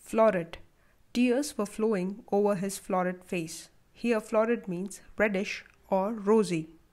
Florid. Tears were flowing over his florid face. Here florid means reddish or rosy.